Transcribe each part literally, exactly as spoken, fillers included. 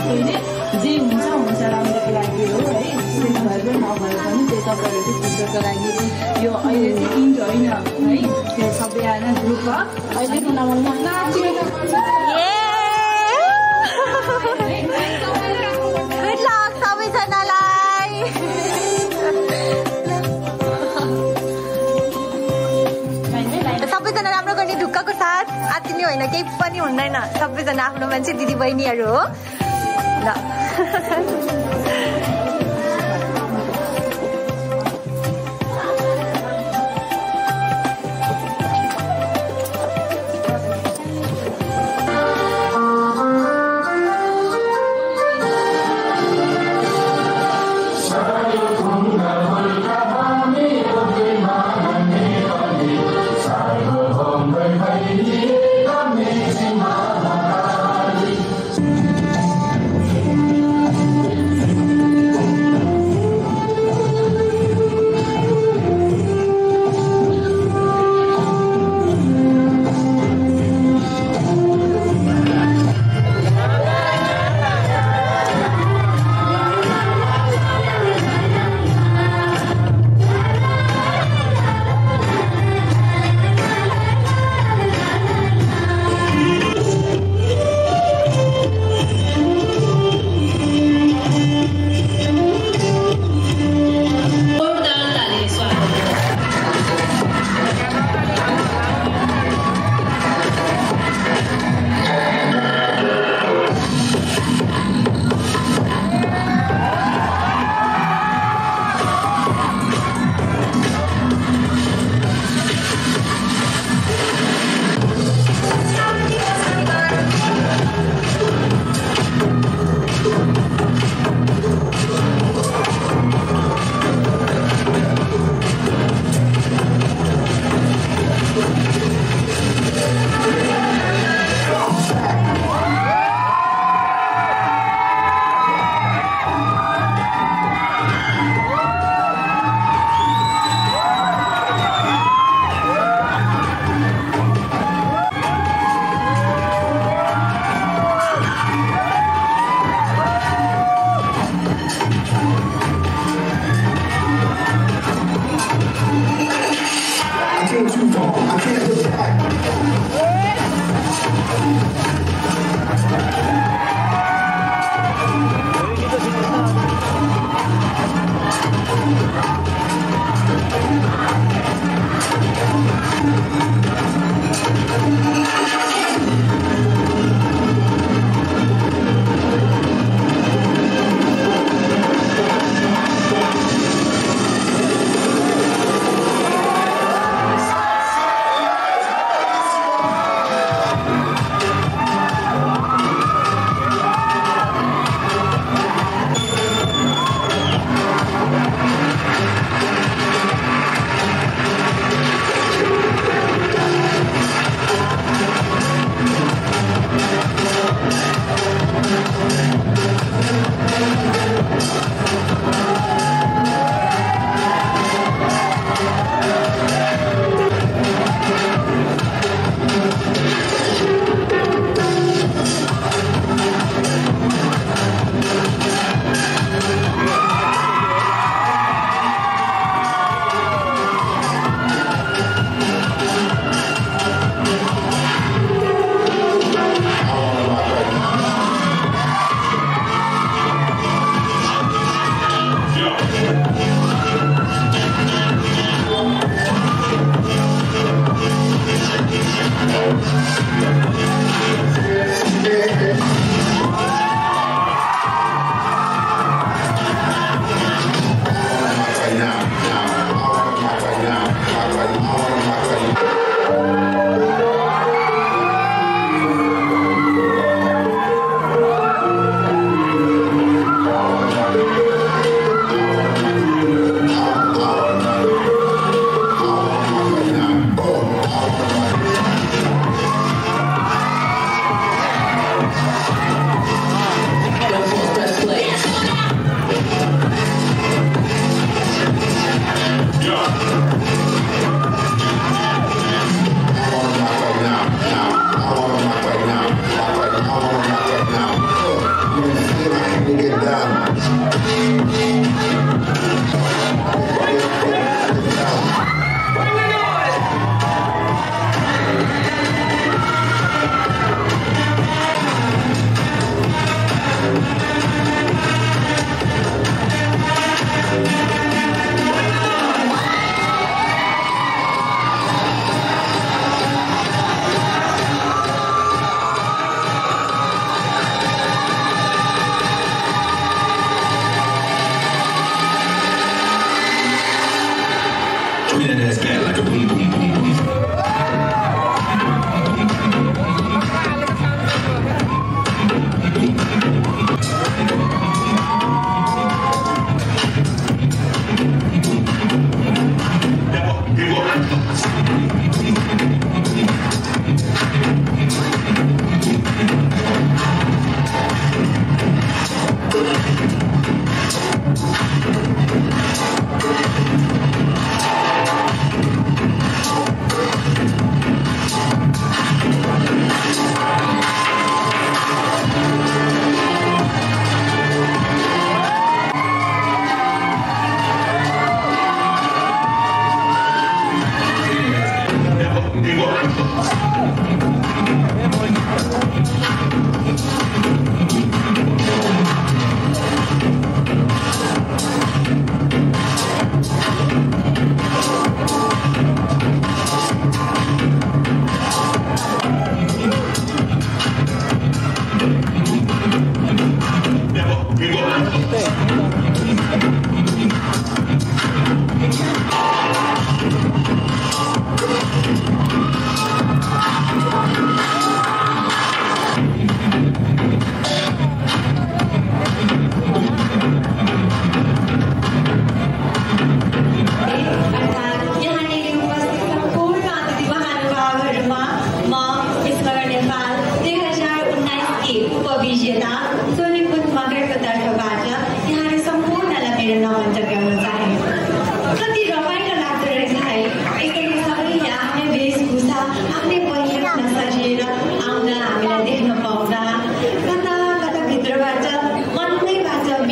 पहिले जे हुन्छ हुन्छ राम्रोको लागि हो है सेफ भएर पनि नभए पनि त्यो तपाईँहरूको फ्युचरको लागि यो अहिले चाहिँ इन्ड होइन है त्यो सबै आएर ग्रुपमा अहिलेको नम्बरमा सबैजना राम्रो गर्ने ढुक्कको साथ आत्तिने होइन केही पनि हुँदैन सबैजना आफ्नो मान्छे दिदी बहिनीहरू हो ल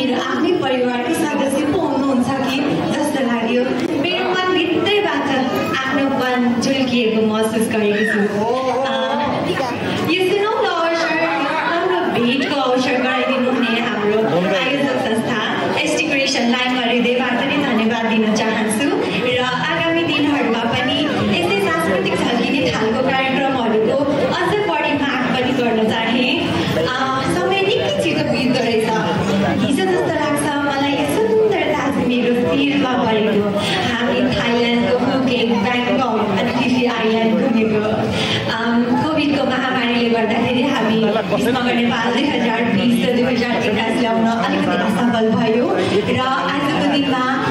मेरो आफ्नै परिवारकै सदस्य पो हुनुहुन्छ कि जस्तो लाग्यो। मेरो मनभित्रैबाट आफ्नोपन झुल्किएको महसुस गरेको छु। यो सुनौलो अवसर राम्रो भेटको अवसर गराइदिनु हुने हाम्रो आयोजक संस्था एसटी क्रिएसनलाई म हृदयबाट नै धन्यवाद दिन चाहन्छु र आगामी दिनहरूमा पनि यस्तै सांस्कृतिक झल्किने खालको कार्यक्रमहरूको अझ बढी माग पनि गर्न चाहे। समय निकै छिटो बित्दो रहेछ। हिजो जस्तो लाग्छ मलाई यो सुन्दर ताज मेरो शिरमा परेको। हामी थाइल्यान्डको फुकेट ब्याङ्कक अनि फिफी आइल्यान्ड घुमेको। कोभिडको महामारीले गर्दाखेरि हामी मगर नेपाल दुई हजार बिस र दुई हजार एक्काइस ल्याउन अलिकति असफल भयो र आजको दिनमा